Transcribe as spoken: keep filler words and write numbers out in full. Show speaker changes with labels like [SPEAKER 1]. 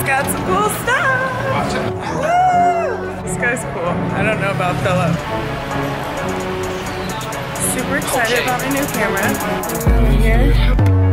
[SPEAKER 1] got some cool stuff. Woo! This guy's cool. I don't know about Philip. Super excited about my new camera. Over here.